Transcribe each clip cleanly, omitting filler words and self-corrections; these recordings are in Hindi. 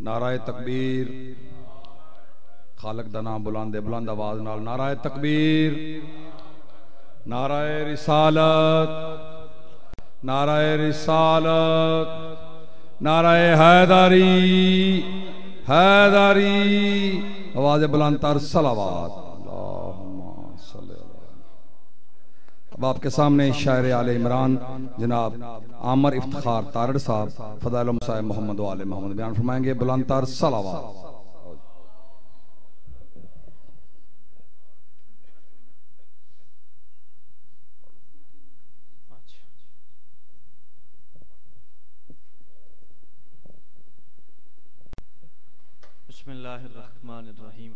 नाराए तकबीर। खालक दा नाम बुलांदे बुलंद आवाज नाल नाराए तकबीर, नाराए रिसालत, नाराए रिसालत, नाराए हैदरी, हैदरी। आवाज बुलंद तर सलावत। अब आपके सामने शायर आले इमरान जनाब आमर इफ्तिखार तारड़ साहब फदाइल मसाइब मोहम्मद वाले मोहम्मद बयान फरमाएंगे। बुलंद तर सलावत। बिस्मिल्लाहिर्रहमानिर्रहीम।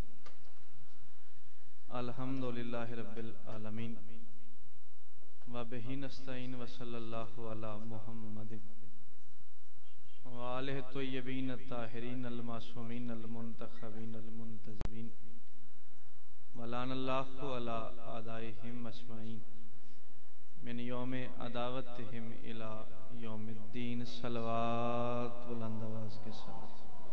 अल्हम्दुलिल्लाहि रब्बिल आलमीन व बिही नस्तईन व सल्लल्लाहु अला मुहम्मदिन व आलिहि तय्यबीन ताहिरीन अल मासूमीन अल मुंतखबीन अल मुंतजबीन व लानल्लाहु अला आदाइहिम अजमईन मिन यौम अदावतिहिम इला यौमिद्दीन। सलवात बुलंद आवाज के साथ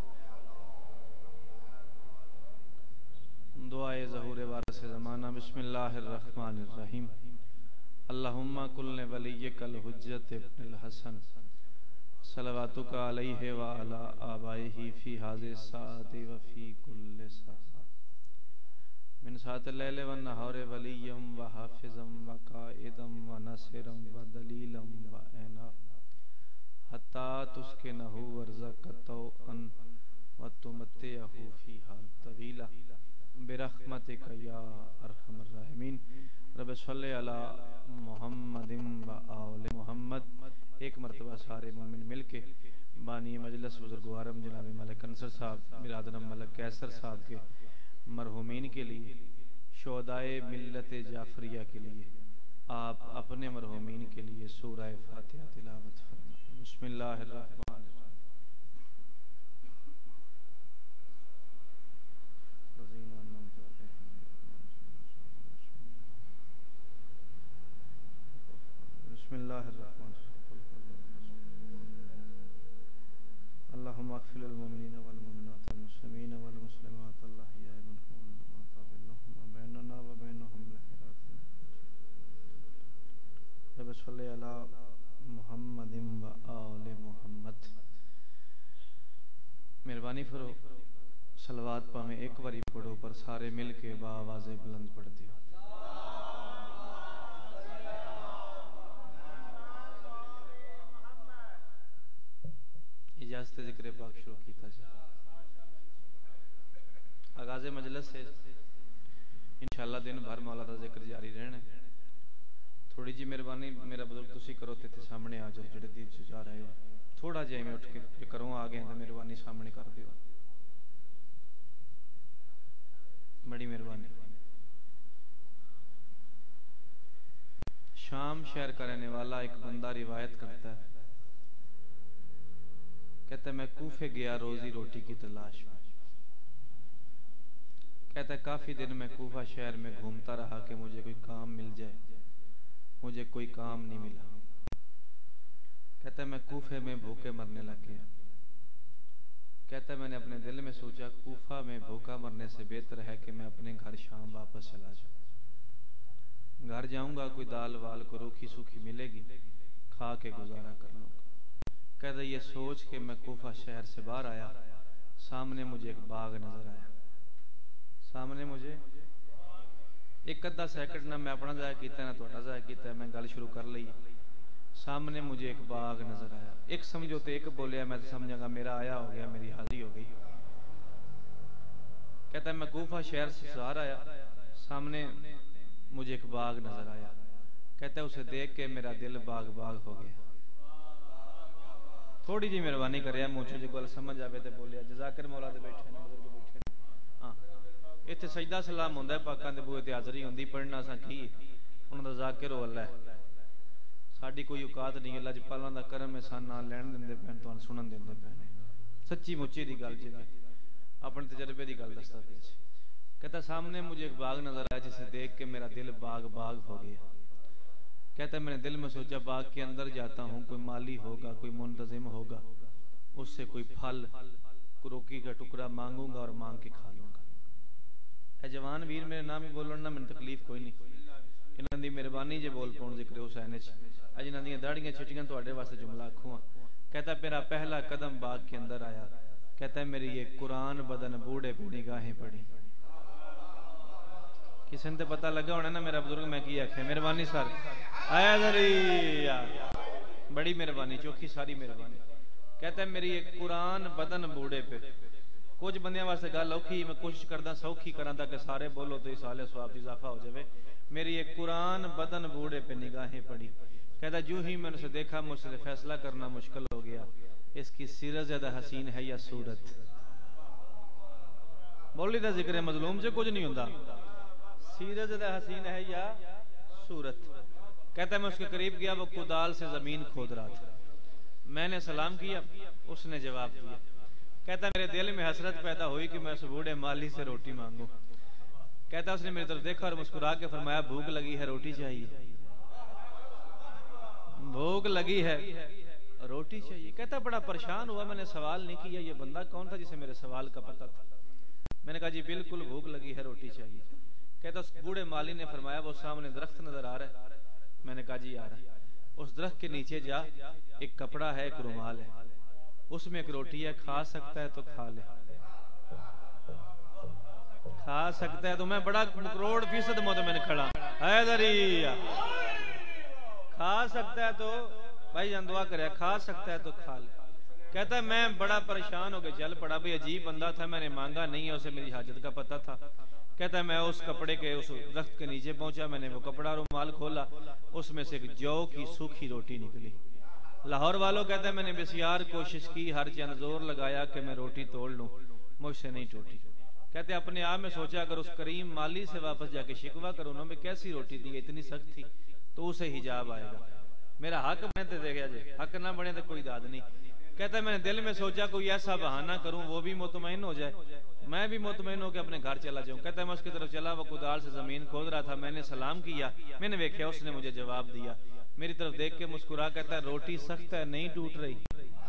दुआए ज़हूर वारिस ज़माना। बिस्मिल्लाहिर्रहमानिर्रहीम। अल्लाहुम्मा कुल्ले वलिय्यकल हुज्जत इब्नुल हसन सलवातुका अलैहि व अला आबाइहि फी हाज़िहि साअति व फी कुल्लि साअ मिन साअतिल लैलि वन नहारि वलिय्यम व हाफ़िज़म व क़ाइदम व नसीरम व दलीलम व ऐना हत्ता तुस्किनहु वर्ज़क़तौ अन व तुमत्तिअहु फ़ीहा तवीला बिरहमतिका या अरहमर राहिमीन। रब सल्लि अला मुहम्मदिन व आले मुहम्मद। एक मरतबा सारे मोमिन मिलके बानी मजलिस बुजुर्गवारम जनाब मलिक अंसर साहब बिरादरम मलिक कैसर साहब के मरहूमीन के लिए, शोहदाए मिल्लत जाफरिया के लिए, आप अपने मरहूमीन के लिए सूरह फातिहा तिलावत फरमाएं। बिस्मिल्लाहिर्रहमानिर्रहीम। अल्लाहुम्मा अग़फ़िर लिल मुमिनीना वल मुमिनात वल मुस्लिमीना वल मुस्लिमात अल-अहयाइ मिनहुम वल बैनना व बैनहुम लहरातुन। रब सल्लि अला मुहम्मदिन व आले मुहम्मद। मेहरबानी करो सलवात पावे एक बारी पढ़ो पर सारे मिल के बाआवाज़े बुलंद पढ़ दियो। इजाज़त ज़िक्र पाक शुरू कीता जाए। आगाज़े मजलिस से इंशाअल्लाह दिन भर मौला दा जिक्र जारी रहना। थोड़ी जी मेहरबानी मेरा बुजुर्ग तुसी करो ते सामने आ जाओ जेड़े दी जा रहे हो। थोड़ा जिहा मैं उठ के जे करो आ गए तो मेहरबानी सामने कर दियो, बड़ी मेहरबानी। शाम शहर का रहने वाला एक बंदा रिवायत करता है, कहता है मैं कूफे गया रोजी रोटी की तलाश में। कहता है काफी दिन मैं कूफा शहर में घूमता रहा कि मुझे कोई काम मिल जाए, मुझे कोई काम नहीं मिला। कहता है मैं कूफे में भूखे मरने लग गया। कहता है मैंने अपने दिल में सोचा कूफा में भूखा मरने से बेहतर है कि मैं अपने घर शाम वापस चला जाऊं। घर जाऊंगा कोई दाल वाल को रूखी सूखी मिलेगी, खा के गुजारा कर लूंगा। कहता ये सोच के मैं कूफा शहर से बाहर आया, सामने मुझे एक बाग नजर आया। सामने मुझे एक अद्धा सेकंड ना मैं अपना जाया किया ना थोड़ा जाया किया, मैं गल शुरू कर ली। सामने मुझे एक बाग नजर आया। एक समझो तो एक बोलिया, मैं तो समझागा मेरा आया हो गया, मेरी हाजिरी हो गई। कहता है मैं कूफा शहर से बाहर आया, सामने मुझे एक बाग नजर आया। कहता है उसे देख के मेरा दिल बाग बाग हो गया। थोड़ी जी मेहरबानी करे मुझे जो गल समझ आवे तो बोलिया। जजाकिर मौला दे बैठे ने, बुजुर्ग बैठे ने। हाँ इत्थे सजदा सलाम होंदा है, पाकां दे बूहे ते हाज़री होंदी, पढ़ना असां की उन्हां दा ज़ाकिर हो अल्लाह है। साडी कोई औकात नहीं, अल्लाह च पालां दा करम है, सान नाल लैण दिंदे पैण, तुहानूं सुणन दिंदे पैण। सच्ची मुच्ची दी गल जिवें अपने तजर्बे दी गल दसदा पिया। कहता सामने मुझे एक बाग नजर आया जिसे देख के मेरा दिल बाग बाग हो गया। कहता मैंने दिल में सोचा बाग के अंदर जाता हूँ, कोई माली होगा, कोई मुंतजिम होगा, उससे कोई फल रोटी का टुकड़ा मांगूंगा और मांग के खा लूंगा। ए जवान वीर मेरे नाम ही बोलन ना मैंने तकलीफ कोई नहीं, इन्हां दी मेहरबानी जे बोल पाउण जिक्र हुसैन च। अज इन्हां दी दाड़ियां छिटियां तुहाडे वास्ते जुमला आखूं। कहता मेरा पहला कदम बाग के अंदर आया, कहता मेरी ये कुरान बदन बूढ़े पे निगाहें पड़ी। किसी ने पता लगा होना ना मेरा बुजुर्ग मैं की आख्या। मेहरबानी सर आया दरिया, बड़ी मेहरबानी, चौखी सारी मेहरबानी। कहता है मेरी एक कुरान बदन बूढ़े पे। कुछ बंदियां वास्ते गल औखी, मैं कोशिश करदा सौखी करा ताकि सारे बोलो तो इसाले सवाब दी इजाफा हो जाए। मेरी एक कुरान बदन बूढ़े पे निगाहें पड़ी। कहता जो ही मैंने उसे देखा मुझसे फैसला करना मुश्किल हो गया, इसकी सीरत ज्यादा हसीन है या सूरत। बोली दा जिक्र मजलूम से कुछ नहीं होता, सीरत ज्यादा हसीन है या सूरत। कहता मैं उसके करीब गया, वो कुदाल से जमीन खोद रहा था। मैंने सलाम किया, उसने जवाब दिया। कहता मेरे दिल में हसरत पैदा हुई कि मैं उस बूढ़े माली से रोटी मांगू। कहता उसने मेरी तरफ देखा और मुस्कुरा के फरमाया भूख लगी है रोटी चाहिए, भूख लगी है रोटी चाहिए। कहता बड़ा परेशान हुआ, मैंने सवाल नहीं किया ये बंदा कौन था जिसे मेरे सवाल का पता था। मैंने कहा जी बिल्कुल भूख लगी है रोटी चाहिए। कहता उस बूढ़े माली ने फरमाया वो सामने दरख्त नजर आ रहा है। मैंने कहा जी आ रहा है। उस दरख्त के नीचे जा, एक कपड़ा है, एक रुमाल है, उसमें एक रोटी है, खा सकता है तो खा ले, खा सकता है तो। मैं बड़ा करोड़ फीसद मौत मैंने खड़ा हैदरिया, खा सकता है तो भाई दुआ करे, खा सकता है तो खा ले। कहता है मैं बड़ा परेशान हो गया, चल पड़ा। भाई अजीब बंदा था, मैंने मांगा नहीं है, उसे मेरी हाजत का पता था। कहता है मैं उस कपड़े के उस दरख्त के नीचे पहुंचा, मैंने वो कपड़ा रुमाल खोला, उसमें से एक जौ की सूखी रोटी निकली। लाहौर वालों कहता है मैंने बेसियार कोशिश की, हर चंद जोर लगाया कि मैं रोटी तोड़ लूं, मुझसे नहीं टूटी। कहते अपने आप में सोचा अगर उस करीम माली से वापस जाके शिकवा करूं ना, मैं कैसी रोटी दी, इतनी सख्त थी, तो उसे हिजाब आएगा। मेरा हक बने तो देखा जाए, हक ना बने तो कोई दाद नहीं। कहता है मैंने दिल में सोचा कोई ऐसा बहाना करूं वो भी मुतमईन हो जाए, मैं भी मुतमईन होकर अपने घर चला जाऊं। कहता है मैं उसकी तरफ चला, वो कुदाल से जमीन खोद रहा था। मैंने सलाम किया, मैंने देखा उसने मुझे जवाब दिया, मेरी तरफ देख के मुस्कुरा। कहता है रोटी सख्त है नहीं टूट रही,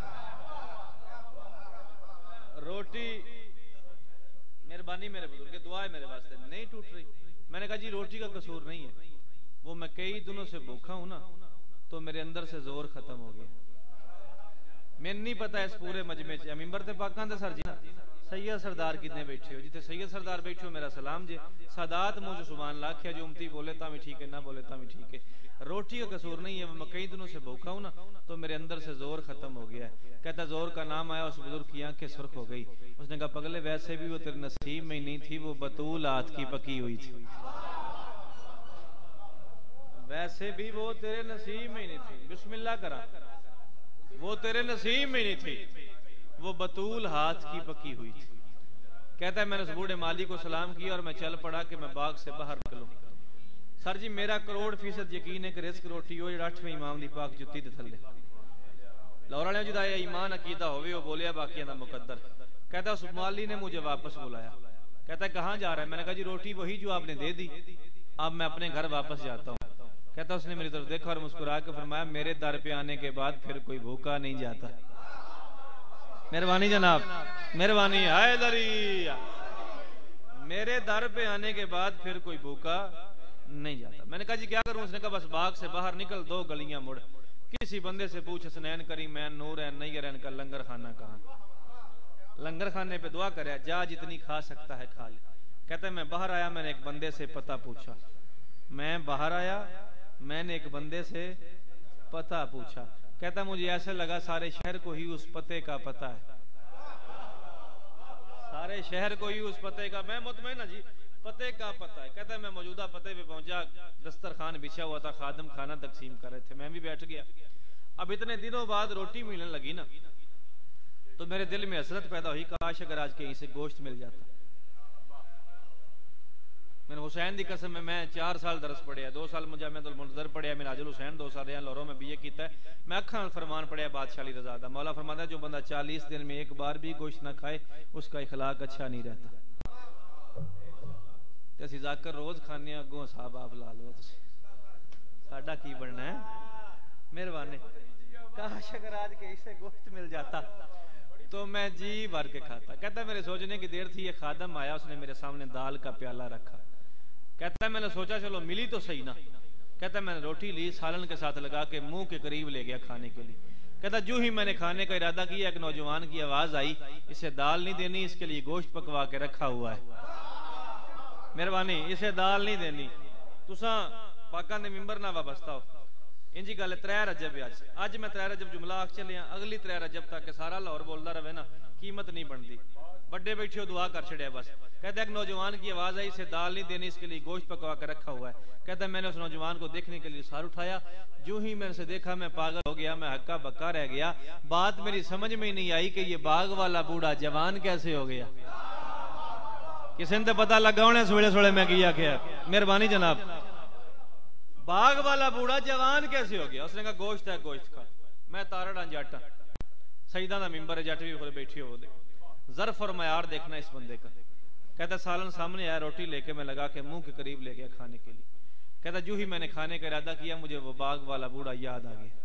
रोटी मेहरबानी मेरे बुजुर्ग दुआ है मेरे वास्ते नहीं टूट रही। मैंने कहा जी रोटी का कसूर नहीं है, वो मैं कई दिनों से भूखा हूं ना, तो मेरे अंदर से जोर खत्म हो गया। मैंने नहीं पता इस पूरे मजमे च मिंबर ते पाकां दे सर जी सैयद सरदार कितने बैठे हो, जिथे सैयद सरदार बैठे हो मेरा सलाम जे। सादात मुझे सुभान लाखिया, जो उमती बोले ता भी ठीक है, ना बोले ता भी ठीक है। रोटी का कसूर नहीं है, मैं कई दिनों से भूखा हूं ना, तो मेरे अंदर से जोर खत्म हो गया है। कहता जोर का नाम आया, उस बुजुर्ग की आंखें सुर्ख हो गई। उसने कहा पगले वैसे भी वो तेरे नसीब में ही नहीं थी, वो बतूल हाथ की पकी हुई थी, वैसे भी वो तेरे नसीब में ही नहीं थी। बिस्मिल्लाह करा, वो तेरे नसीब में नहीं थी, वो बतूल हाथ की पकी हुई थी। कहता है मैंने उस बूढ़े माली को सलाम किया और मैं चल पड़ा कि मैं बाग से बाहर निकलूं। सर जी मेरा करोड़ फीसद यकीन है कि रिस्क रोटी हो जो 8वें इमाम दी पाक जुत्ती दे थल्ले लाहौर वाले जिदा ईमान अकीदा होवे वो बोलिया बाकी दा मुकद्दर। कहता उस माली ने मुझे वापस बुलाया। कहता है कहां जा रहा है? मैंने कहा जी रोटी वही जो आपने दे दी, अब मैं अपने घर वापस जाता हूँ। कहता उसने मेरी तरफ देखा और मुस्कुरा के फरमाया मेरे दर पे आने के बाद फिर कोई भूखा नहीं जाता। मेहरबानी जनाब, मेहरबानी हैदरिया, मेरे दर पे आने के बाद फिर कोई भूखा नहीं जाता। मैंने कहा जी क्या करूं? उसने कहा बस बाग से बाहर निकल, 2 गलियां मुड़, किसी बंदे से पूछ हसनैन करीमैन नूरैन नैयरैन का लंगर खाना कहां? लंगर खाने पे दुआ करे, जा जितनी खा सकता है खा ले। कहता है मैं बाहर आया, मैंने एक बंदे से पता पूछा। मैं बाहर आया, मैंने एक बंदे से पता पूछा। कहता मुझे ऐसा लगा सारे शहर को ही उस पते का पता है, सारे शहर को ही उस पते का। मैं मुतमईन जी पते का पता है। कहता है मैं मौजूदा पते पे पहुंचा, दस्तरखान बिछा हुआ था, खादम खाना तकसीम कर रहे थे, मैं भी बैठ गया। अब इतने दिनों बाद रोटी मिलने लगी ना, तो मेरे दिल में हसरत पैदा हुई, काश अगर आज कहीं से गोश्त मिल जाता। मैंने हुसैन दी कसम में मैं 4 साल दरस पढ़िया, 2 साल मुजामिअतुल मुनज़र पढ़िया, मिराजुल हुसैन 2 साल रहा लाहौर में बीए किया है। मैं अखा फरमान पढ़िया बादशाह अली रज़ा दा। मौला फरमाता है जो बंदा 40 दिन में एक बार भी गोश्त ना खाए उसका इखलाक अच्छा नहीं रहता। ते असीं जाकर रोज खाने, अगों साहब आप ला लो, साडा की बनना है? मेहरबानी, काश अगर आज के इसे गोश्त मिल जाता। तो मैं जी भर के खाता। कहता मेरे सोचने की देर थी, ये खादम आया, उसने मेरे सामने दाल का प्याला रखा। कहता मैंने सोचा चलो मिली तो सही ना। कहता मैंने रोटी ली, सालन के साथ लगा के मुंह के करीब ले गया खाने के लिए। कहता जो ही मैंने खाने का इरादा किया, एक नौजवान की आवाज आई, इसे दाल नहीं देनी, इसके लिए गोश्त पकवा के रखा हुआ है, मेहरबानी इसे दाल नहीं देनी। तुसा पाका ने मिंबर ना वाबस्ता हो। इंजी गल 3 रजब अज मैं 3 रजब जुमला आख चलिया, अगली 3 रजब तक सारा लाहौर बोलता रहे ना, कीमत नहीं बनती। बड़े बैठे हो दुआ कर छड़िया बस। कहता एक नौजवान की आवाज आई, इसे दाल नहीं देनी, इसके लिए गोश्त पकवा कर रखा हुआ है। कहता मैंने उस नौजवान को देखने के लिए सार उठाया, जो ही मैंने से देखा मैं पागल हो गया, मैं हक्का बक्का रह गया। बात मेरी समझ में ही नहीं आई कि ये बाग वाला बूढ़ा जवान कैसे हो गया। किसी ने पता लगा होने सोले सोले मैं किया क्या। मेहरबानी जनाब, बाग वाला बूढ़ा जवान कैसे हो गया। उसने कहा गोश्त है, गोश्त खा। मैं तारड़ा जट सईदा दा मिंबर है, जट भी खोले बैठी हो, ज़र्फ और मयार देखना इस बंदे का। कहता सालन सामने आया, रोटी लेके मैं लगा के मुंह के करीब ले गया खाने के लिए। कहता जो ही मैंने खाने का इरादा किया, मुझे वो बाग वाला बूढ़ा याद आ गया।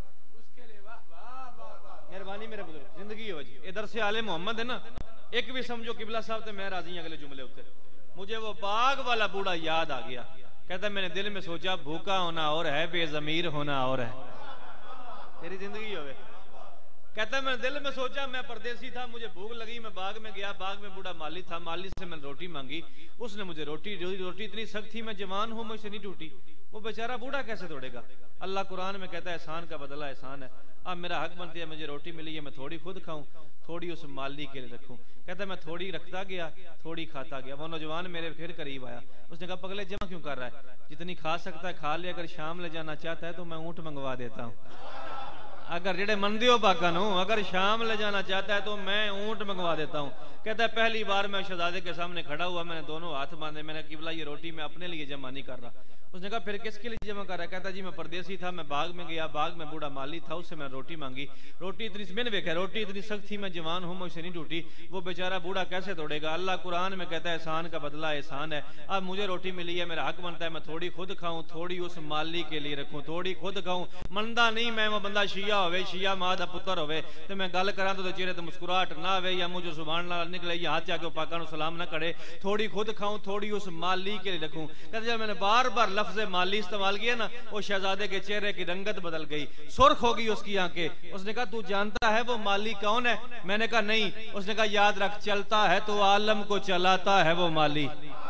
मेहरबानी मेरे बुजुर्ग, जिंदगी हो जी। इधर से आले मोहम्मद है ना, एक भी समझो किबला साहब तो मैं राजी अगले जुमले उत्ते, मुझे वो बाग वाला बूढ़ा याद आ गया। कहता मैंने दिल में सोचा भूखा होना और है, बेजमीर होना और है। तेरी जिंदगी हो। कहता मैंने दिल में सोचा, मैं परदेसी था, मुझे भूख लगी, मैं बाग में गया, बाग में बूढ़ा माली था, माली से मैंने रोटी मांगी, उसने मुझे रोटी इतनी सख्त थी, मैं जवान हूं, मुझसे नहीं टूटी। वो बेचारा बूढ़ा कैसे तोड़ेगा। अल्लाह कुरान में कहता है एहसान का बदला एहसान है। अब मेरा हक बनती है, मुझे रोटी मिली है, मैं थोड़ी खुद खाऊं, थोड़ी उस माली के लिए रखूं। कहता मैं थोड़ी रखता गया, थोड़ी खाता गया। वो नौजवान मेरे फिर करीब आया, उसने कहा पगले जमा क्यों कर रहा है, जितनी खा सकता है खा ले, अगर शाम ले जाना चाहता है तो मैं ऊंट मंगवा देता हूँ। अगर जेड़े मंदी हो पाका नो, अगर शाम ले जाना चाहता है तो मैं ऊंट मंगवा देता हूँ। कहता है पहली बार मैं शहजादे के सामने खड़ा हुआ, मैंने दोनों हाथ बांधे, मैंने किबला ये रोटी मैं अपने लिए जमा नहीं कर रहा। उसने कहा फिर किसके लिए जमा कर रहा है। कहता जी मैं परदेसी था, मैं बाग में गया, बाग में बूढ़ा माली था, उससे मैंने रोटी मांगी, रोटी इतनी मैंने देखा रोटी इतनी सख्त थी, मैं जवान हूं, मुझसे नहीं टूटी। वो बेचारा बूढ़ा कैसे तोड़ेगा। अल्लाह कुरान में कहता है एहसान का बदला एहसान है। अब मुझे रोटी मिली है, मेरा हक बनता है मैं थोड़ी खुद खाऊं, थोड़ी उस माली के लिए रखूं, थोड़ी खुद खाऊं। मनदा नहीं मैं वो बंदा शिया होवे, शिया मां दा पुत्र होवे ते मैं गल करा तो चेहरे ते मुस्कुराहट ना आवे, या मुझे सुभान अल्लाह निकले, या हाथ जाके पाका नु सलाम ना करे। थोड़ी खुद खाऊं, थोड़ी उस माली के लिए रखूं। कहते जब मैंने बार बार लफ्ज माली इस्तेमाल किया ना, वो शहजादे के चेहरे की रंगत बदल गई, सुर्ख हो गई उसकी आंखें। उसने कहा तू जानता है वो माली कौन है। मैंने कहा नहीं। उसने कहा याद रख, चलता है तो आलम को चलाता है वो माली।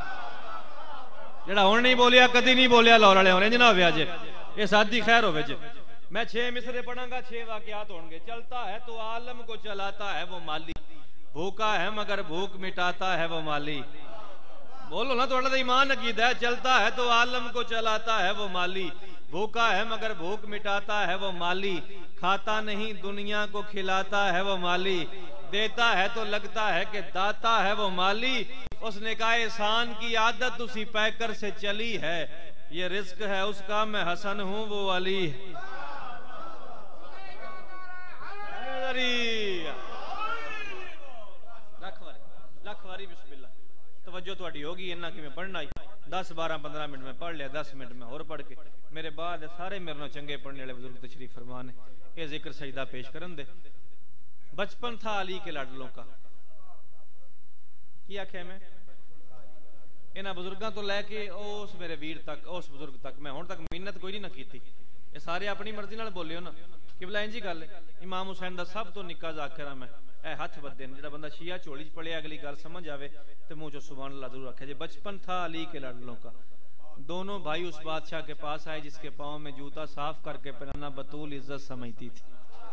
जेड़ा हुण नहीं बोलिया कदी नहीं बोलिया लाहौर वाले होने ना हो जे ये सादी खैर हो। मैं 6 मिसरे पढ़ांगा, 6 वाकयात होंगे। चलता है तो आलम को चलाता है वो माली, भूखा है मगर भूख मिटाता है वो माली। बोलो ना, थोड़ा तो ईमान अकीदा है। चलता है तो आलम को चलाता है वो माली, भूखा है मगर भूख मिटाता है वो माली, खाता नहीं दुनिया को खिलाता है वो माली, देता है तो लगता है कि दाता है वो माली। उसने कहा एहसान की आदत उसी पैकर से चली है, ये रिस्क है उसका मैं हसन हूं वो अली। लख वारी बिस्मिल्लाह। तवज्जो तुहाडी होगी, इन्ना कि मैं पढ़ना ही 10 12 15 मिनट में पढ़ लिया, 10 मिनट में और पढ़ के मेरे बाद सारे मेरे नाल चंगे पढ़ने वाले बुजुर्ग तशरीफ फरमा ने ये जिक्र सजदा पेश करन दे। बचपन था अली के लाडलों का। की आख्या मैं इन्हां बुजुर्गों तो लैके उस मेरे वीर तक, उस बुजुर्ग तक मैं हुण तक मिन्नत कोई नहीं ना कीती। ये सारे अपनी मर्जी नाल बोलियो ना। किबला इंजी गल है, इमाम हुसैन दा सब तो निक्का जाकिर मैं ए हथ बदे जेड़ा बंदा शिया झोली च पड़े अगली गल समझ आवे तो मुंह चो सुभान अल्लाह जरूर रखे। बचपन था अली के लाडलों का, दोनों भाई उस बादशाह के पास आए जिसके पांव में जूता साफ करके पहनाना बतूल इज्जत समझती थी।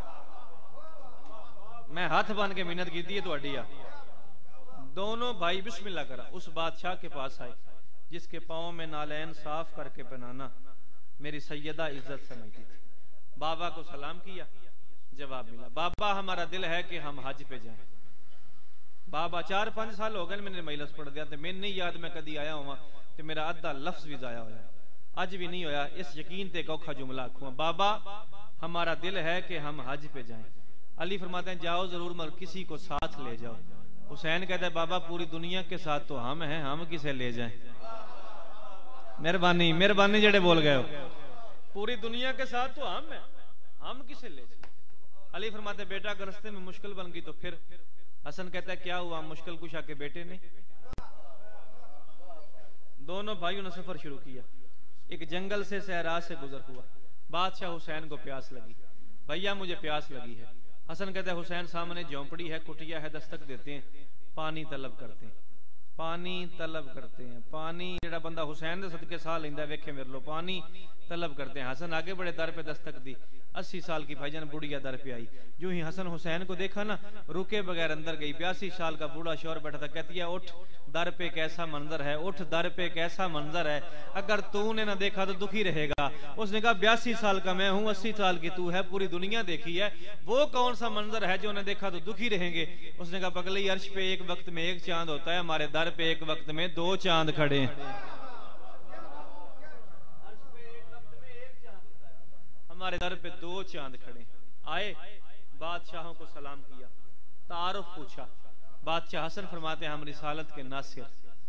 मैं हाथ बन के मिन्नत की है। दोनों भाई बिस्मिल्लाह करा उस बादशाह के पास आए जिसके पांव में नालैन साफ करके पहनाना मेरी सैयदा इज्जत समझती थी। बाबा को सलाम किया, जवाब मिला बाबा हमारा दिल है कि हम हज पे जाएं। बाबा 4-5 साल हो गए मैंने महिलस पढ़ दिया, मैंने नहीं याद मैं कदी आया हुआ तो मेरा अद्धा लफ्ज भी जाया होया, अज भी नहीं होया। इस यकीन ते औखा जुमला आखूं, बाबा हमारा दिल है कि हम हज पे जाएं। अली फरमाते हैं जाओ जरूर मगर किसी को साथ ले जाओ। हुसैन कहता है बाबा पूरी दुनिया के साथ तो हम हैं, हम किसे ले जाएं। मेहरबानी मेहरबानी जेड़े बोल गए हो, पूरी दुनिया के साथ तो हम हैं, हम किसे ले जाएं। अली फरमाते बेटा अगर रास्ते में मुश्किल बन गई तो फिर? हसन कहता है क्या हुआ, मुश्किल कुशा के बेटे ने। दोनों भाइयों ने सफर शुरू किया। एक जंगल से सहरा से गुजर हुआ। बादशाह हुसैन को प्यास लगी। भैया मुझे प्यास लगी है। हसन कहता है हुसैन सामने झोंपड़ी है, कुटिया है, दस्तक देते हैं, पानी तलब करते हैं, पानी तलब करते हैं। पानी जेड़ा बंदा हुसैन दे सदके साह लेंदा वेखे मेरे लो, पानी तलब करते हैं। हसन आगे बड़े, दर पे दस्तक दी। 80 साल की भाईजान बुढ़िया दर पे आई। जो ही हसन हुसैन को देखा ना, रुके बगैर अंदर गई। 82 साल का बूढ़ा शौहर बैठा था। कहती है उठ, दर पे कैसा मंजर है, उठ, दर पे कैसा मंजर है, अगर तूने ना देखा तो दुखी रहेगा। उसने कहा 82 साल का मैं हूँ, 80 साल की तू है, पूरी दुनिया देखी है, वो कौन सा मंजर है जो ने देखा तो दुखी रहेंगे। उसने कहा पगली, अर्श पे एक वक्त में एक चांद होता है, हमारे दर पे एक वक्त में 2 चांद खड़े हैं। हमारे दर पे 2 चांद खड़े। आए, बादशाहों को सलाम किया, तारुफ पूछा। बादशाह हसन फरमाते हैं हम रिसालत के नासिर,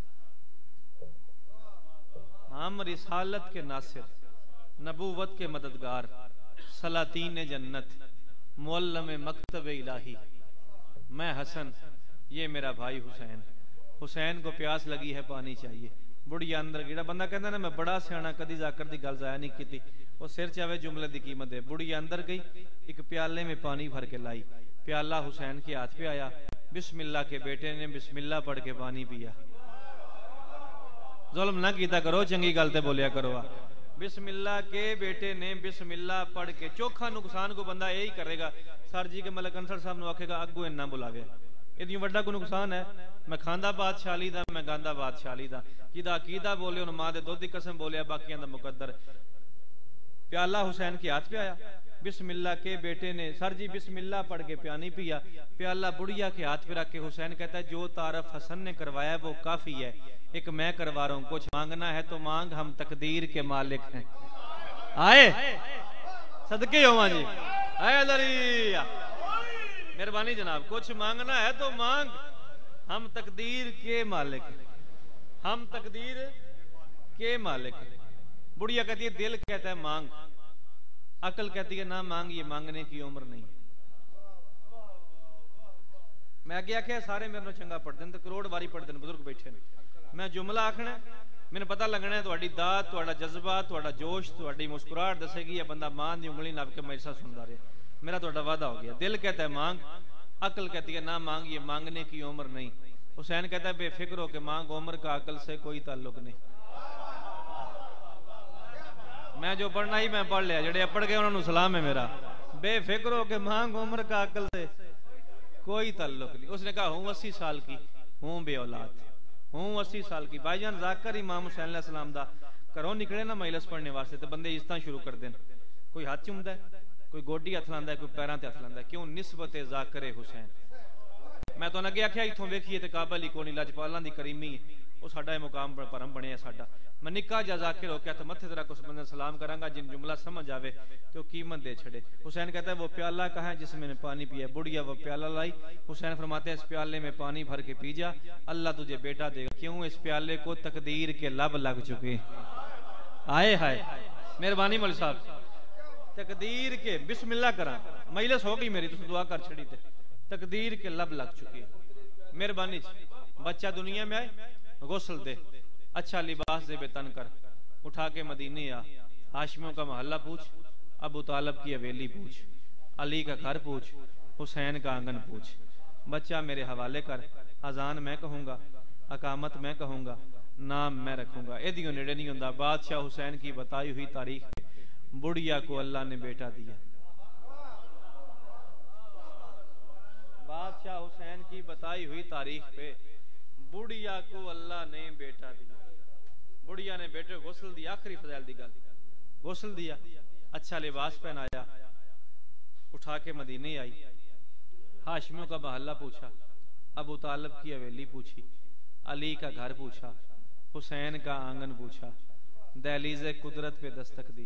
हम रिसालत के नासिर, नबूवत के मददगार, सलातीन जन्नत, मुअल्लम मकतब इलाही। मैं हसन, ये मेरा भाई हुसैन। हुसैन को प्यास लगी है, पानी चाहिए। बुढ़िया अंदर गिरा। बंदा कहता ना मैं बड़ा सियाना, कदी जाकर दी गल जाया नहीं की, वो सिर चावे जुमले की कीमत है। बुढ़िया अंदर गई, एक प्याले में पानी भर के लाई। प्याला हुसैन के हाथ पे आया। बिस्मिल्लाह के बेटे ने बिस्मिल्लाह पढ़ के पानी पिया। जुल्म ना कीता करो, चंगी गल ते बोलिया करो। बिस्मिल्लाह के बेटे ने बिस्मिल्लाह पढ़ के, चोखा नुकसान को बंदा यही करेगा। सर जी के मलक अंसर साहब ने आखेगा अगू इन्ना बुलावे, इतनी वड्डा को नुकसान है। मैं खांदा बादशाही दा, मैं गांदा बादशाही दा। जिदा अकीदा बोले उन्हें मां दे दुध दी कसम बोलिया, बाकियां दा मुकद्दर। प्याला हुसैन के हाथ पे आया। बिस्मिल्लाह के बेटे ने सर जी बिस्मिल्लाह पढ़ के पानी पिया। प्याला बुढ़िया के हाथ पे रख के हुसैन कहता है जो तारफ हसन ने करवाया वो काफी है, एक मैं करवा रहा हूं, कुछ मांगना है तो मांग, हम तकदीर के मालिक हैं। आए सदके होवा जी, आए दरिया, मेहरबानी जनाब, कुछ मांगना है तो मांग, हम तकदीर के मालिक, हम तकदीर के मालिक। बुढ़िया कहती है दिल कहता है मांग, अकल कहती है ना मांग, ये मांगने की उम्र नहीं। मैं अगे आख्या सारे मेरे नाल चंगा पढ़ते हैं तो करोड़ बारी पढ़ते हैं, बुजुर्ग बैठे ने। मैं जुमला आखना, मैंने पता लगना है तुहाडी दात, तुहाडा जज्बा, तुहाडा जोश, तुहाडी मुस्कुराहट दसेगी या बंदा मां दी उंगली नाप के मेरे सुनता रहे। मेरा तुहाडा वादा हो गया। दिल कहता है मांग, अकल कहती है ना मांग, ये मांगने की उम्र नहीं। हुसैन कहता है बेफिक्र हो के मांग, उम्र का अकल से कोई ताल्लुक नहीं। मैं जो पढ़ना ही मैं पढ़ लिया, जेड़े पढ़ गए उन्होंने सलाम है मेरा। बेफिक्र हो के मांग, उम्र का अकल से कोई ताल्लुक नहीं। उसने कहा हूँ 80 साल की, हूँ बे औलाद, हूँ 80 साल की। भाईजान जाकर इमाम हुसैन अलैहिस्सलाम दा घरों निकले ना मजलिस पढ़ने वास्ते तो बंदे इज्जतां शुरू कर देन। कोई हाथ चुमदा है, कोई गोडी हथ लांदा है, कोई पैरां ते हथ लांदा है। क्यों? निस्बत जाकर हुसैन। मैं तो अगे आख्या इथों वेखिए ते काबल ही कोनी, लजपालां दी करीमी वो साडा मुकाम परम बने साडा। मैं निक्का जा जाकिर हो क्या तो मथे जरा कुछ बंदे सलाम करांगा, जिन जुमला समझ आवे तो कीमत दे छड़े। हुसैन कहता है वो प्याला कहाँ है जिसमें मैंने पानी पिया। बुढ़िया वो प्याला लाई। हुसैन फरमाते हैं इस प्याले में पानी भर के पी जा, अल्लाह तुझे बेटा देगा। क्यों? इस प्याले को तकदीर के लब लग चुके। आए हाय मेहरबानी मौलवी साहब, तकदीर के बिस्मिल्लाह करा, मजलिस हो गई मेरी, तुम दुआ कर छड़ी थे, तकदीर के लब लग चुकी। मेहरबानी बच्चा दुनिया में आए, गुस्ल दे, अच्छा लिबास दे, बेतन कर, उठा के मदीने आ, हाशमियों का मोहल्ला पूछ, अबू तालब की हवेली पूछ, अली का घर पूछ, हुसैन का आंगन पूछ। बच्चा मेरे हवाले कर, अजान मैं कहूंगा, अकामत मैं कहूंगा, नाम मैं रखूंगा। एदियों नेड़े नहीं होंदा। बादशाह हुसैन की बताई हुई तारीख पे बुढ़िया को अल्लाह ने बेटा दिया। बादशाह हुसैन की बताई हुई तारीख पे बुढ़िया को अल्लाह ने बेटा दिया। बुढ़िया ने बेटे को गुस्ल दिया, आखिरी फज़ैल दी गल, गुस्ल दिया, अच्छा लिबास पहनाया, उठा के मदीने आई, हाशमियों का मोहल्ला पूछा, अबू तालिब की हवेली पूछी, अली का घर पूछा, हुसैन का आंगन पूछा, दहलीज़े कुदरत पे दस्तक दी।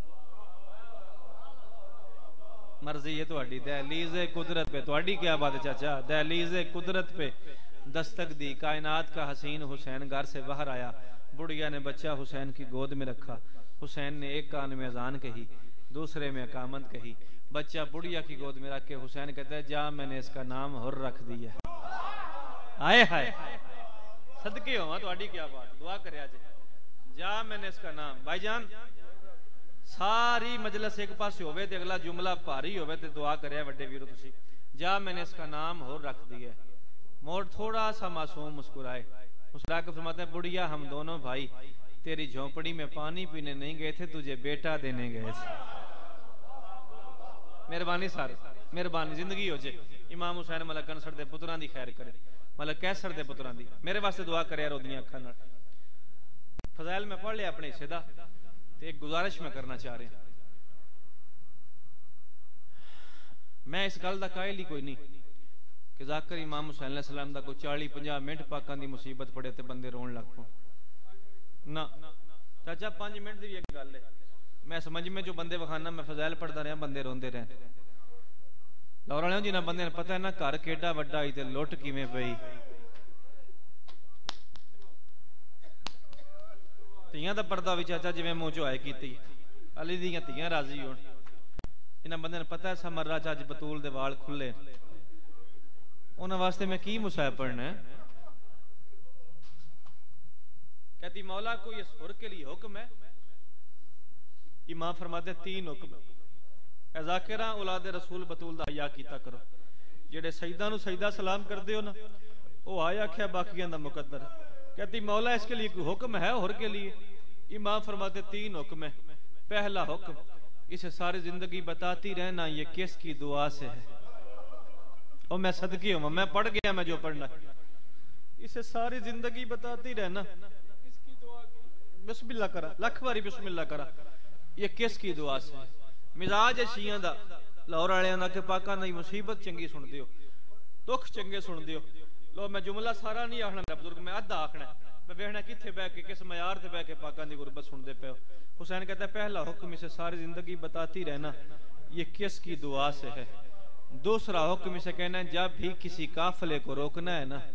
मर्जी है तुहाडी, दहलीज़े कुदरत पे, तुहाडी क्या बात है चाचा, दहलीज़े कुदरत पे दस्तक दी। कायनात का हसीन हुसैन घर से बाहर आया। बुढ़िया ने बच्चा हुसैन की गोद में रखा। हुसैन ने एक कान में अजान कही, दूसरे में अकामत कही। बच्चा बुढ़िया की गोद में रख के हुसैन कहता है जा मैंने इसका नाम हुर रख दिया। आए हाय सदके हो थोड़ी क्या बात, दुआ करे आज जा मैंने इसका नाम। भाईजान सारी मजलिस एक पास होवे ते अगला जुमला भारी होवे ते दुआ करे वड्डे वीरो तुसी जा मैंने इसका नाम हुर रख दिया। मोड़ थोड़ा सा मासूम मुस्कुराए, मुस्कुरा के फरमाते हैं बुढ़िया हम दोनों भाई तेरी झोंपड़ी में पानी पीने नहीं गए थे, तुझे बेटा देने गए थे। मेहरबानी सर मेहरबानी जिंदगी हो जे। इमाम हुसैन मतलब कनसर दे पुत्रां दी खैर करे, मतलब कैसर दे पुत्रां दी मेरे वास्ते दुआ करे रोदियां अखां नाल। फज़ाइल में पढ़ लिया अपने हिस्से दा ते एक गुजारिश में करना चाह रहे। मैं इस गल दा कायल ही कोई नहीं कि जाकर इमाम हुसैन अलैहि सलाम दा कोई 40-50 मिनट पाकां दी मुसीबत पड़े ते बंदे रोन लग पो ना। चाचा 5 मिनट दी भी एक गल है, मैं समझ में जो बंदे वखाना मैं फज़ाइल पढ़दा रहा बंदे रोंदे रहे। लाहौर वाले जिन्हां बंदे पता है ना घर केडा वड्डा ही ते लुट किवें पई। तियां दा पर्दा भी चाचा जिवें मुंह चो आए कीती अली दियां तियां राजी होण। इन्हां बंदे ने पता है समर्रा च अज बतूल दे वाल खुले, उन्हां वास्ते मैं की मुसाहिब पढ़ना है। कहती मौला कोई इस हुर के लिए हुक्म है। इमाम फरमाते 3 हुक्म है। ज़ाकिरा औलाद रसूल बतूल दा हया कीता करो। जेड़े सईदा नु सईदा सलाम करदे हो ना ओ आया आख्या बाकियां दा मुकद्दर। कहती मौला इसके लिए कोई हुक्म है हुर के लिए? इमाम फरमाते 3 हुक्म है। पहला हुक्म इसे सारी जिंदगी बताती रहना ये किसकी दुआ से है। और मैं सदकी हूं, मैं पढ़ गया मैं जो पढ़ना। इसे सारी जिंदगी बताती रहना इसकी दुआ की। बिस्मिल्लाह करा लख बारी बिस्मिल्लाह करा ये किसकी दुआ से। मिजाज है शियां दा लाहौर वालियां दा कि पाकां दी मुसीबत चंगी सुनदे हो, दुख चंगे सुनदे हो। लो मैं जुमला सारा नहीं आखना बुजुर्ग, मैं अद्धा आखना। मैं वेखना किथे बह के किस मयार ते बह के पाकां दी गुरबत सुनदे पे हो। हुसैन कहता है पहला हुक्म इसे सारी जिंदगी बताती रहना ये किसकी दुआ से है। दूसरा हुक्म इसे कहना है जब भी किसी काफिले को रोकना है ना,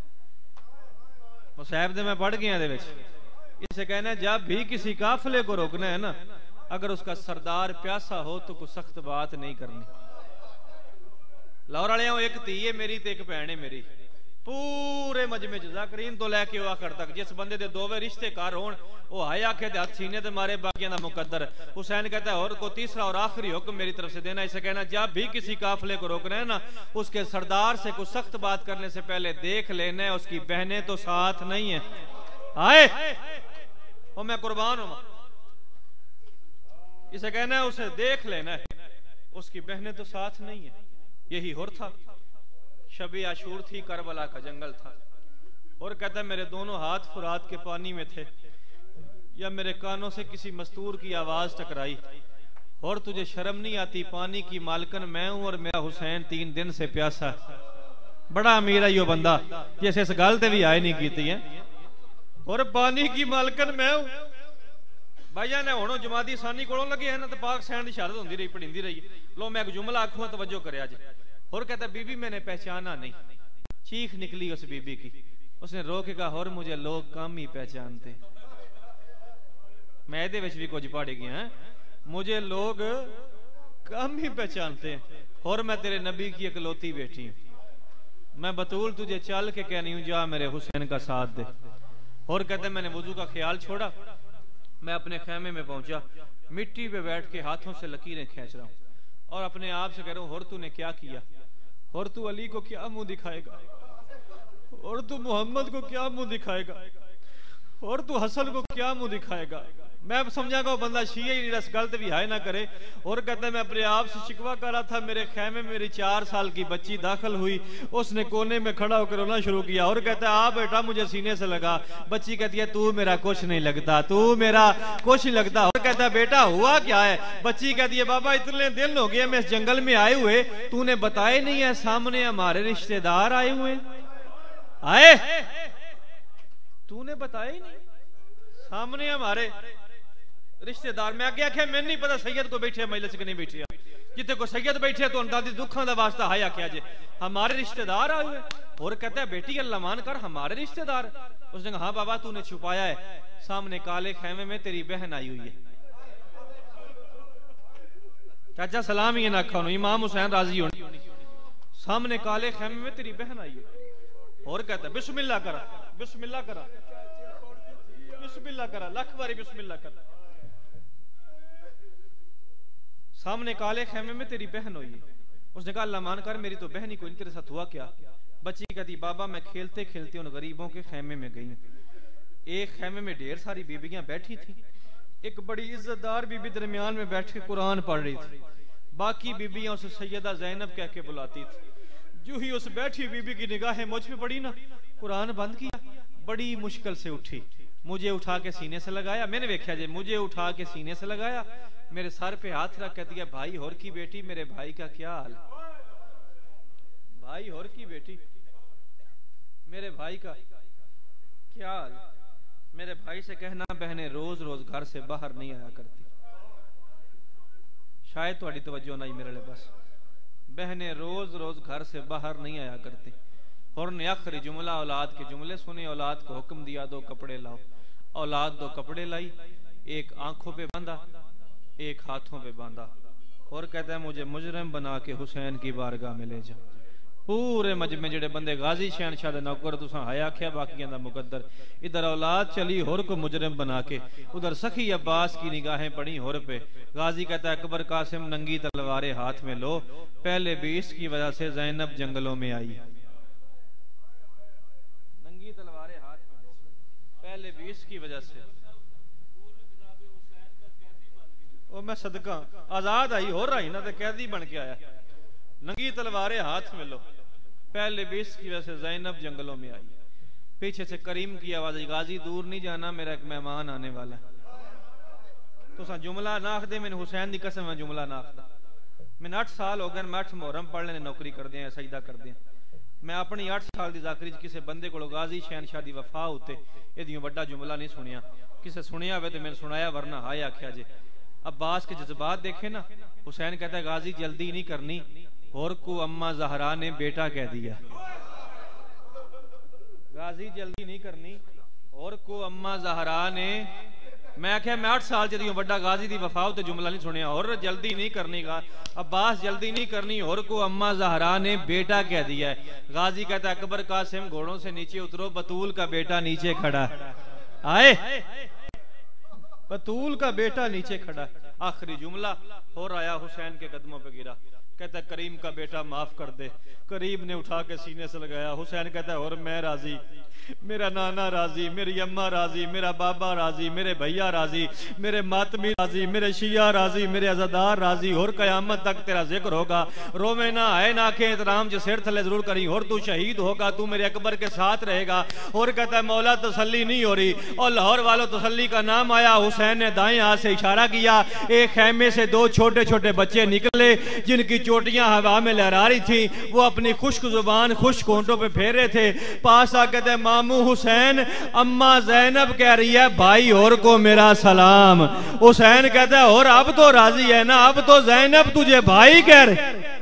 मुसाहिब दे मैं पढ़ गया दे विच इसे कहना है जब भी किसी काफिले को रोकना है ना, अगर उसका सरदार प्यासा हो तो कोई सख्त बात नहीं करनी। लाहौर वालियां एक धी है मेरी ते एक भैन है मेरी। पूरे मजमे च ज़ाकरीन तो लैके आखिर तक जिस बंदे दे दोवे रिश्ते घर होण ओ हाय आखे दे हाथ सीने ते मारे बाकियां दा मुकद्दर। हुसैन कहता है और को तीसरा और आखिरी हुक्म मेरी तरफ से देना। इसे कहना जब भी किसी काफिले को रोकना है ना, उसके सरदार से कुछ सख्त बात करने से पहले देख लेना है उसकी बहनें तो साथ नहीं है। आए और मैं कुर्बान हूं। इसे कहना है उसे देख लेना है उसकी बहनें तो साथ नहीं है। यही हुर था। शबे आशूर थी, करबला का जंगल था। और कहता है मेरे दोनों हाथ फुरात के पानी में थे या मेरे कानों से किसी मस्तूर की आवाज टकराई। और तुझे शर्म नहीं आती पानी की मालकन मैं हूं और मेरा हुसैन 3 दिन से प्यासा। बड़ा अमीर है यो बंदा जैसे इस गल ते भी आए नहीं की है। और पानी की मालकन मैं हूं। भाईजान ने हुण जमाती सानी कोलों लगे है ना तो पाक सैन की शहादत होंदी रही पढ़ींदी रही। लो मैं एक जुमला आखूं तवज्जो करे आज। और कहता बीबी मैंने पहचाना नहीं। चीख निकली उस बीबी की। उसने रो के कहा और मुझे लोग कम ही पहचानते। मैं भी कुछ पढ़ गया, मुझे लोग कम ही पहचानते हैं और मैं तेरे नबी की इकलौती बेटी हूं। मैं बतूल तुझे चल के कहनी हूं जा मेरे हुसैन का साथ दे। और कहते मैंने वुजू का ख्याल छोड़ा, मैं अपने खेमे में पहुंचा, मिट्टी पे बैठ के हाथों से लकीरें खींच रहा हूं और अपने आप से कह रहा हूं और तूने क्या किया, और तू अली को क्या मुंह दिखाएगा, और तू मोहम्मद को क्या मुंह दिखाएगा, और तू हसन को क्या मुंह दिखाएगा। मैं समझा वो बंदा शिया ही रस गलत भी हाय ना करे। और कहता है मैं अपने आप से शिकवा कर रहा था, मेरे खेमे में मेरी 4 साल की बच्ची दाखिल हुई, उसने कोने में खड़ा होकर रोना शुरू किया और कहता है आ बेटा मुझे सीने से लगा। बच्ची कहती है तू मेरा कुछ नहीं लगता, तू मेरा कुछ नहीं लगता। और कहता है बेटा हुआ क्या है। बच्ची कहती है बाबा इतने दिन हो गए मैं इस जंगल में आए हुए, तूने बताया नहीं है, सामने हमारे रिश्तेदार आए हुए, आए तूने बताया ही नहीं, सामने हमारे रिश्तेदार। मैं आगे आख्या मैंने नहीं पता सैयद को बैठे मजलिस के नहीं बैठे, जिथे को सैयद बैठे तो अंदाजी दुखों का वास्ता हाय आख्या जे हमारे रिश्तेदार आए हुए। और कहता है बेटी अल्लाह मान कर हमारे रिश्तेदार। उसने कहा हाँ बाबा तूने छुपाया है, सामने काले खेमे में तेरी बहन आई हुई है। चाचा सलाम ही ना खाओ, इमाम हुसैन राजी होने। सामने काले खेमे में तेरी बहन आई है और कहता है बिस्मिल्लाह करा, बिस्मिल्लाह करा, बिस्मिल्लाह करा, लख बारी बिस्मिल्लाह करा। सामने काले खेमे में तेरी बहन हुई है। उसने कहा अल्लाह मान कर मेरी तो बहन ही कोई, तेरे साथ हुआ क्या? बच्ची कहती बाबा मैं खेलते खेलते उन गरीबों के खेमे में गई। एक खेमे में ढेर सारी बीबियां बैठी थी, एक बड़ी इज्जतदार बीबी दरमियान में बैठ के कुरान पढ़ रही थी, बाकी बीबियां उसे सैयदा ज़ैनब कह के बुलाती थी। जो ही उस बैठी बीबी की निगाहें मुझ पे पड़ी ना, कुरान बंद किया, बड़ी मुश्किल से उठी, मुझे उठा के सीने से लगाया। मैंने देखा जे मुझे उठा के सीने से लगाया, मेरे सर पे हाथ रख कहती है भाई होर की बेटी, मेरे भाई का क्या हाल? भाई होर की बेटी, मेरे भाई का क्या हाल? मेरे भाई से कहना बहनें रोज रोज घर से बाहर नहीं आया करती। शायद थोड़ी तवज्जो नहीं मेरे लिए, बस बहनें रोज रोज घर से बाहर नहीं आया करती। और ने आखिरी जुमला औलाद के जुमले सुने, औलाद को हुक्म दिया दो कपड़े लाओ। औलाद दो कपड़े लाई, एक आंखों पे बांधा, एक हाथों पे बांधा, और कहता है मुझे मुजरिम बना के हुसैन की बारगाह में ले जा। पूरे मजमे जेड़े बंदे गाजी शहनशाह दे नौकर तुसा हाया आख्या बाकियां दा मुकद्दर, इधर औलाद चली होर को मुजरिम बना के, उधर सखी अब्बास की निगाहें पड़ी होर पे। गाजी कहता है अकबर कासिम नंगी तलवारें हाथ में लो, पहले भी इसकी वजह से ज़ैनब जंगलों में आई। नंगी तलवारें हाथ में लो, पहले भी इसकी वजह से। ओ मैं सदका आजाद आई हो रही ना, तो कैदी बन के आया। नंगी तलवारें हाथ में लो, पहले भी इसकी वजह से ज़ैनब जंगलों में आई। पीछे से करीम की आवाज आई गाजी दूर नहीं जाना, मेरा एक मेहमान आने वाला है। तो सा जुमला नाख दे, मैंने हुसैन की कसम है जुमला नाखदा। मैंने 8 साल हो गए, मैं 8 मुहर्रम पढ़ लेने नौकरी कर दिया, सजदा कर दिया। मैं अपनी 8 साल की जाकरी किसी बंदे को गाजी शहनशाह दी वफा उत्ते ये बड़ा जुमला नहीं सुनिया। किसे सुनिया हुए तो मैंने सुनाया, वरना हाय आख्या जे। अब्बास के जज्बात देखे ना, हुसैन कहता है गाजी जल्दी नहीं करनी, और को अम्मा ज़हरा ने बेटा कह दिया। गाजी जल्दी नहीं करनी, और को अम्मा ज़हरा ने, मैं आख्या मैं 8 साल जदियों बड़ा गाजी दी वफा ते जुमला नहीं सुनिया, और जल्दी नहीं करनी का अब्बास जल्दी नहीं करनी, और को अम्मा ज़हरा ने बेटा कह दिया है। गाजी कहता है अकबर कासिम घोड़ों से नीचे उतरो, बतूल का बेटा नीचे खड़ा आए, बतूल का बेटा नीचे खड़ा। आखिरी जुमला और आया, हुसैन के कदमों पे गिरा, कहता है करीम का बेटा माफ कर दे। करीम ने उठा के सीने से लगाया। हुसैन कहता है और मैं राजी, मेरा नाना राजी, मेरी अम्मा राजी, मेरा बाबा राजी, मेरे भैया राजी, मेरे मातमी राजी, मेरे शिया राजी, मेरे अज़ादार राजी, और कयामत तक तेरा जिक्र होगा। रोवे ना आए ना के एहतराम जो सिर थले जरूर करी, और तू शहीद होगा, तू मेरे अकबर के साथ रहेगा। और कहता है मौला तसल्ली नहीं हो रही, और लाहौर वालों तसल्ली का नाम आया। हुसैन ने दाएं हाथ से इशारा किया, एक खैमे से 2 छोटे छोटे बच्चे निकले जिनकी चोटियां हवा में लहरा रही थी। वो अपनी खुश्क जुबान खुश्क होंठों पे फेर रहे थे। पास आ कहते मामू हुसैन, अम्मा ज़ैनब कह रही है भाई और को मेरा सलाम। हुसैन कहता है और अब तो राजी है ना, अब तो ज़ैनब तुझे भाई कह रहे।